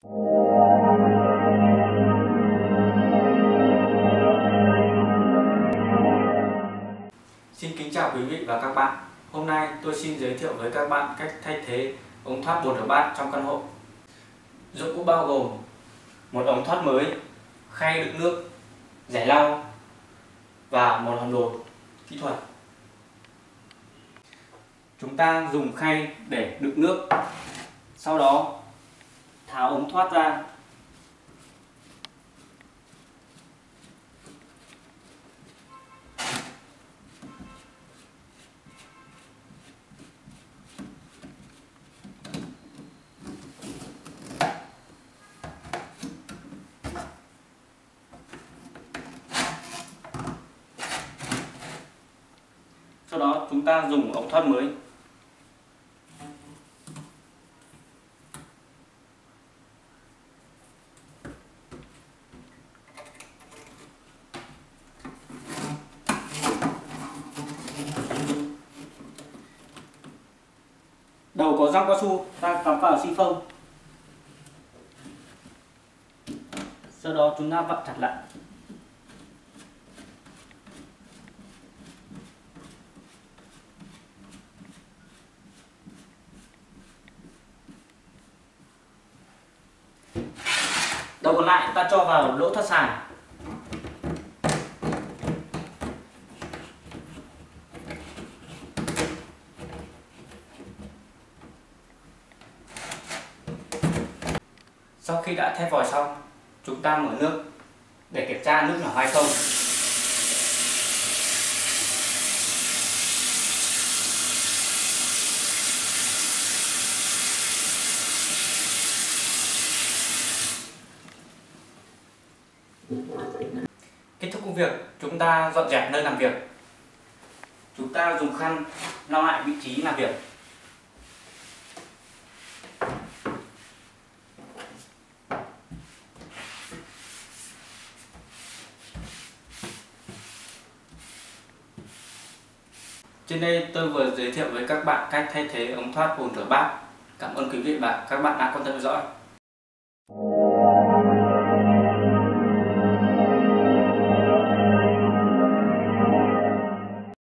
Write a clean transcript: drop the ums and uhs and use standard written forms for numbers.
Xin kính chào quý vị và các bạn. Hôm nay tôi xin giới thiệu với các bạn cách thay thế ống thoát bồn rửa bát trong căn hộ. Dụng cụ bao gồm một ống thoát mới, khay đựng nước, rẻ lau và một hòm đồ kỹ thuật. Chúng ta dùng khay để đựng nước, sau đó tháo ống thoát ra. Sau đó chúng ta dùng ống thoát mới. Đầu có răng cao su ta cắm vào xi phông. Sau đó chúng ta vặn chặt lại. Đầu còn lại ta cho vào lỗ thoát sàn. Sau khi đã thay vòi xong, chúng ta mở nước để kiểm tra nước nhỏ hay không. Kết thúc công việc, chúng ta dọn dẹp nơi làm việc. Chúng ta dùng khăn lau lại vị trí làm việc. Trên đây tôi vừa giới thiệu với các bạn cách thay thế ống thoát bồn rửa bát. Cảm ơn quý vị và các bạn đã quan tâm theo dõi.